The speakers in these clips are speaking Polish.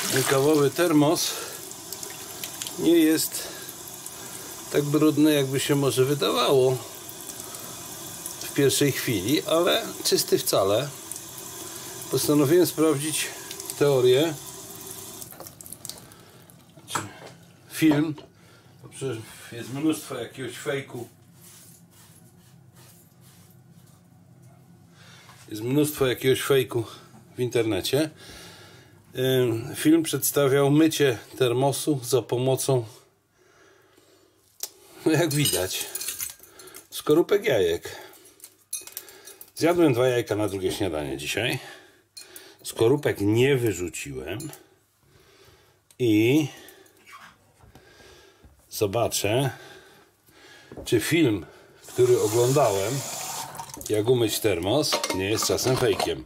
kawowy termos nie jest tak brudny, jakby się może wydawało w pierwszej chwili, ale czysty wcale. Postanowiłem sprawdzić teorię. Film. To przecież jest mnóstwo jakiegoś fejku. Jest mnóstwo jakiegoś fejku w internecie. Film przedstawiał mycie termosu za pomocą, no jak widać, skorupek jajek. Zjadłem 2 jajka na drugie śniadanie dzisiaj. Skorupek nie wyrzuciłem. I zobaczę, czy film, który oglądałem, jak umyć termos, nie jest czasem fejkiem.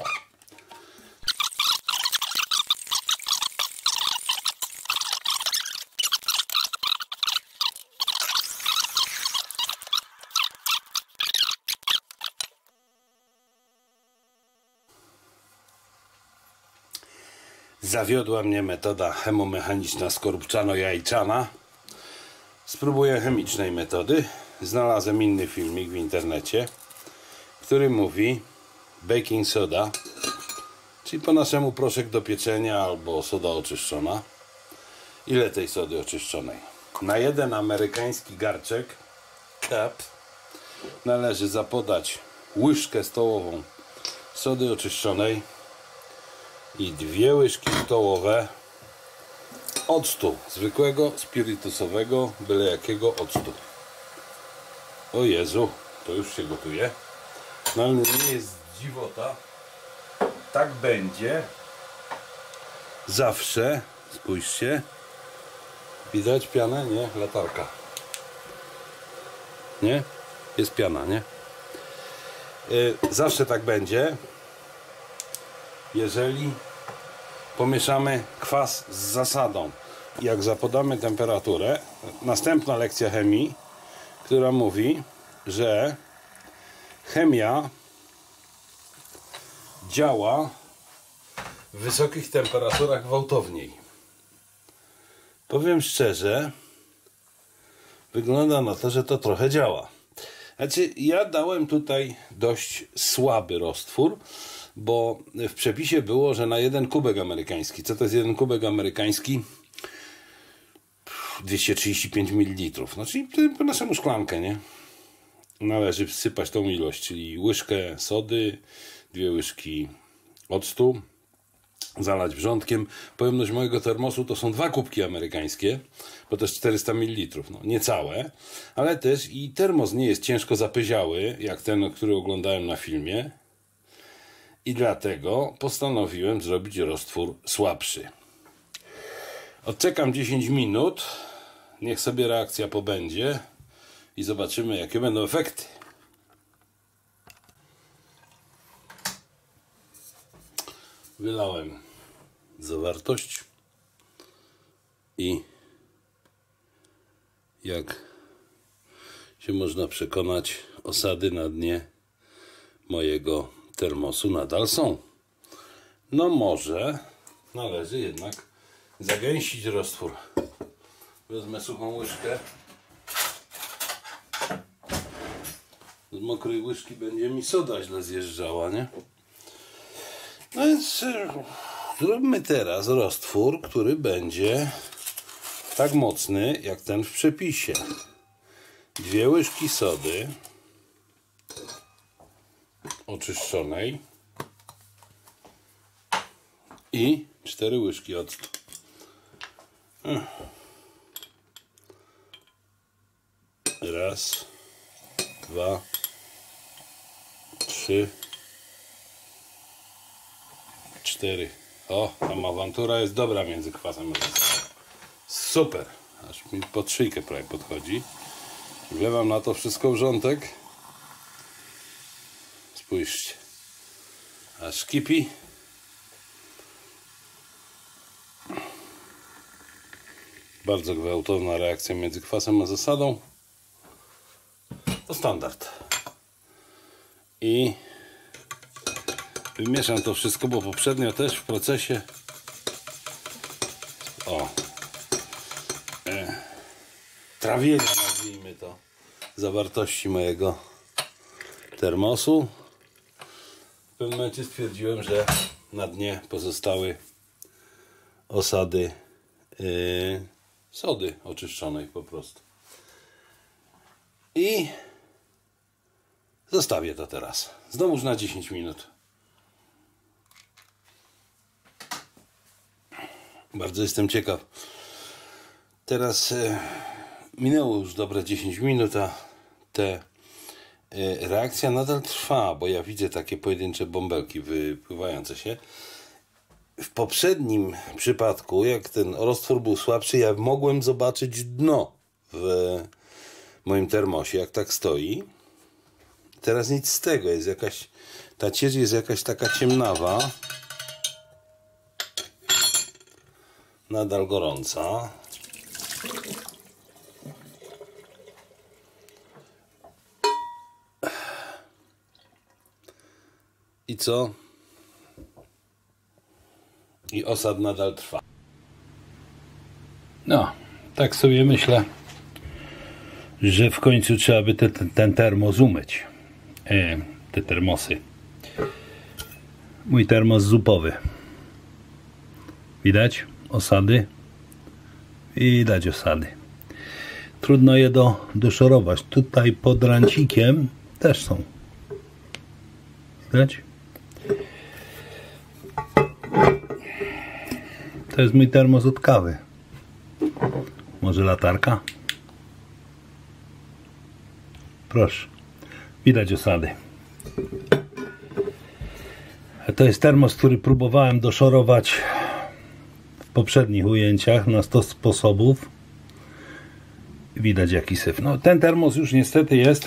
Zawiodła mnie metoda chemomechaniczna skorupczano-jajczana. Spróbuję chemicznej metody. Znalazłem inny filmik w internecie, który mówi baking soda, czyli po naszemu proszek do pieczenia albo soda oczyszczona. Ile tej sody oczyszczonej? Na jeden amerykański garczek cup należy zapodać łyżkę stołową sody oczyszczonej i 2 łyżki stołowe octu, zwykłego, spirytusowego, byle jakiego octu. O Jezu, to już się gotuje. No ale nie jest dziwota. Tak będzie zawsze. Spójrzcie. Widać pianę? Nie? Latarka. Nie? Jest piana, nie? Zawsze tak będzie, jeżeli pomieszamy kwas z zasadą. Jak zapodamy temperaturę, następna lekcja chemii, która mówi, że chemia działa w wysokich temperaturach gwałtowniej. Powiem szczerze, wygląda na to, że to trochę działa. Znaczy, ja dałem tutaj dość słaby roztwór, bo w przepisie było, że na 1 kubek amerykański. Co to jest 1 kubek amerykański? 235 ml. No, czyli po naszemu szklankę, nie? Należy wsypać tą ilość, czyli łyżkę sody, 2 łyżki octu, zalać wrzątkiem. Pojemność mojego termosu to są 2 kubki amerykańskie, bo to jest 400 ml. No, niecałe, ale też i termos nie jest ciężko zapyziały, jak ten, który oglądałem na filmie. I dlatego postanowiłem zrobić roztwór słabszy. Odczekam 10 minut. Niech sobie reakcja pobędzie. I zobaczymy, jakie będą efekty. Wylałem zawartość. I jak się można przekonać, osady na dnie mojego termosu nadal są. No może należy jednak zagęścić roztwór. Wezmę suchą łyżkę. Z mokrej łyżki będzie mi soda źle zjeżdżała, nie? No więc zróbmy teraz roztwór, który będzie tak mocny jak ten w przepisie. 2 łyżki sody oczyszczonej i 4 łyżki octu. Raz, 2, 3, 4. O, tam awantura jest dobra między kwasem a zasadą. Super! Aż mi pod szyjkę prawie podchodzi. Wlewam na to wszystko wrzątek. Spójrzcie. Aż kipi. Bardzo gwałtowna reakcja między kwasem a zasadą. To standard. I wymieszam to wszystko, bo poprzednio też w procesie trawienia, nazwijmy to, zawartości mojego termosu. W pewnym momencie stwierdziłem, że na dnie pozostały osady sody oczyszczonej po prostu. I zostawię to teraz. Znowuż na 10 minut. Bardzo jestem ciekaw. Teraz minęło już dobre 10 minut, a reakcja nadal trwa, bo ja widzę takie pojedyncze bąbelki wypływające się. W poprzednim przypadku, jak ten roztwór był słabszy, ja mogłem zobaczyć dno w moim termosie, jak tak stoi. Teraz nic z tego, jest jakaś, ta ciecz jest jakaś taka ciemnawa. Nadal gorąca. I co? I osad nadal trwa. No, tak sobie myślę, że w końcu trzeba by ten termos umyć. Te termosy. Mój termos zupowy. Widać osady? Widać osady. Trudno je doszorować. Tutaj pod rancikiem też są. Widać? To jest mój termos od kawy. Może latarka? Proszę. Widać osady. To jest termos, który próbowałem doszorować w poprzednich ujęciach na 100 sposobów. Widać jaki syf. No, ten termos już niestety jest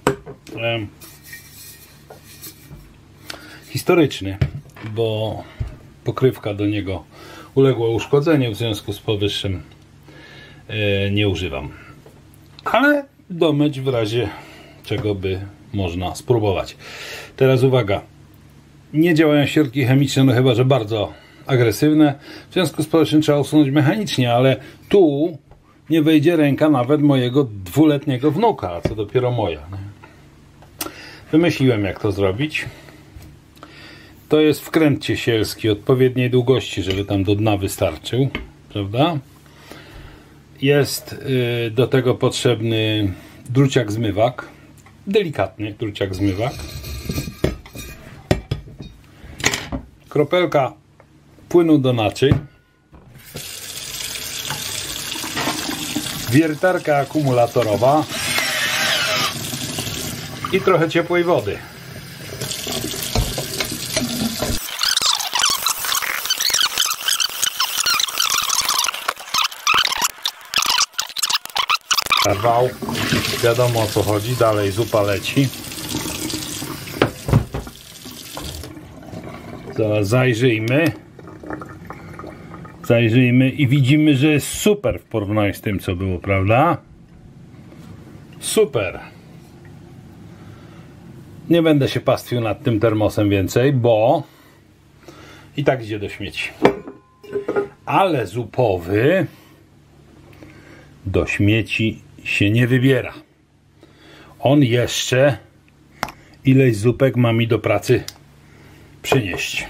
historyczny, bo pokrywka do niego uległa uszkodzeniu, w związku z powyższym nie używam. Ale domyć w razie czego by można spróbować. Teraz uwaga. Nie działają środki chemiczne, no chyba że bardzo agresywne. W związku z powyższym trzeba usunąć mechanicznie, ale tu nie wejdzie ręka nawet mojego 2-letniego wnuka, a co dopiero moja. Wymyśliłem, jak to zrobić. To jest wkręt ciesielski odpowiedniej długości, żeby tam do dna wystarczył, prawda? Jest do tego potrzebny druciak zmywak, delikatny druciak zmywak, kropelka płynu do naczyń, wiertarka akumulatorowa i trochę ciepłej wody. Wał, wiadomo o co chodzi, dalej zupa leci. Zaraz zajrzyjmy i widzimy, że jest super w porównaniu z tym, co było, prawda? Super. Nie będę się pastwił nad tym termosem więcej, bo i tak idzie do śmieci. Ale zupowy do śmieci się nie wybiera. On jeszcze ileś zupek ma mi do pracy przynieść.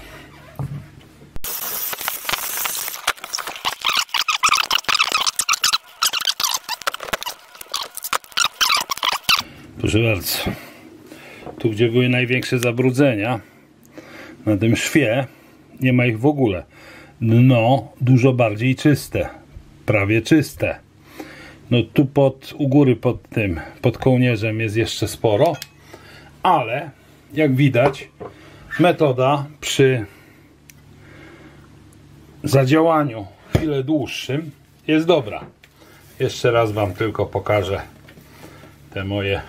Proszę bardzo. Tu, gdzie były największe zabrudzenia, na tym szwie, nie ma ich w ogóle. Dno dużo bardziej czyste. Prawie czyste. No tu u góry pod kołnierzem jest jeszcze sporo, ale jak widać metoda przy zadziałaniu chwilę dłuższym jest dobra. Jeszcze raz wam tylko pokażę te moje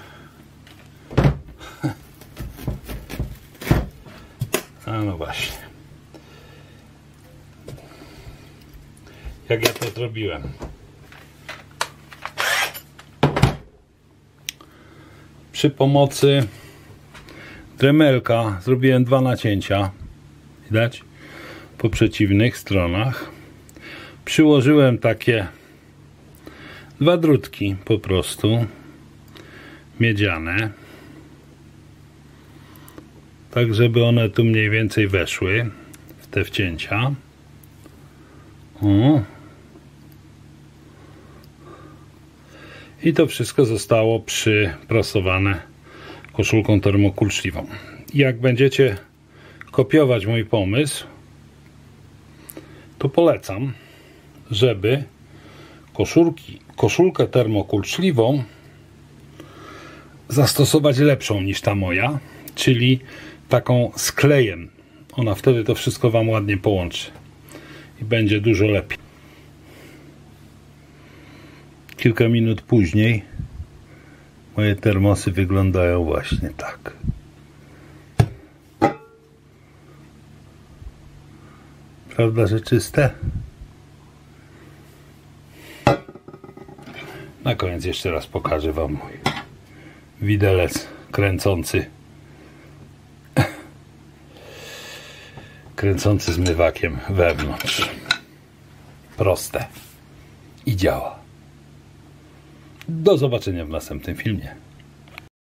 no właśnie, jak ja to zrobiłem. Przy pomocy dremelka zrobiłem 2 nacięcia, widać, po przeciwnych stronach. Przyłożyłem takie 2 drutki po prostu miedziane, tak żeby one tu mniej więcej weszły w te wcięcia. I to wszystko zostało przyprasowane koszulką termokulczliwą. Jak będziecie kopiować mój pomysł, to polecam, żeby koszulkę termokulczliwą zastosować lepszą niż ta moja, czyli taką z klejem. Ona wtedy to wszystko wam ładnie połączy i będzie dużo lepiej. Kilka minut później moje termosy wyglądają właśnie tak. Prawda, że czyste? Na koniec jeszcze raz pokażę wam mój widelec kręcący zmywakiem wewnątrz. Proste i działa. Do zobaczenia w następnym filmie.